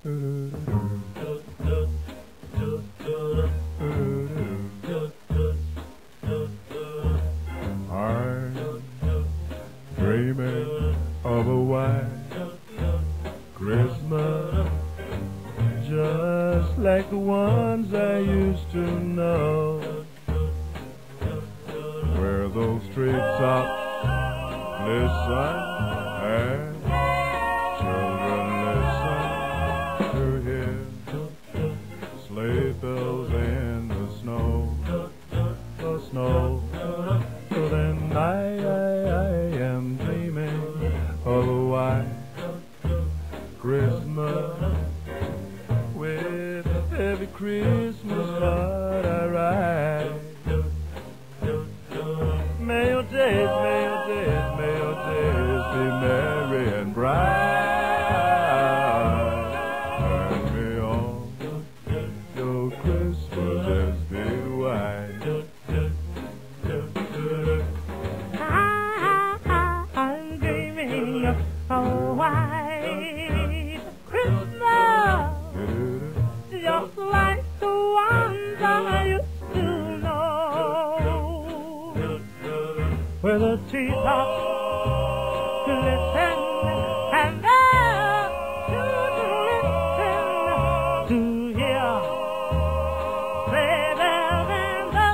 Dreaming of a white Christmas, just like the ones I used to know, where those treetops listen and children listen to hear sleigh bells in the snow, the snow. So then I am dreaming of a white Christmas, with every Christmas card I write. May your days, may your days, may your days be merry and bright. Turn me on, your Christmases be white. I'm dreaming of a white Christmas, just like the ones I used to know, where the treetops glisten and the children listen to hear sleigh bells in the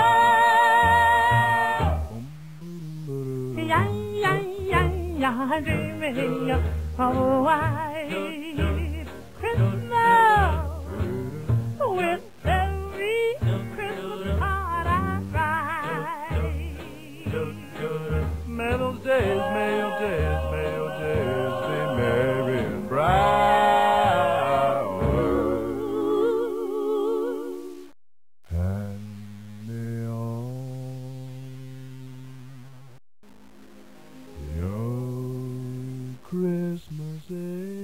snow. Yeah, yeah, yeah, yeah, I'm dreaming of a white Christmas, with every Christmas card I write. May those days, may your days, may your days be merry and bright. Hand me on your Christmases.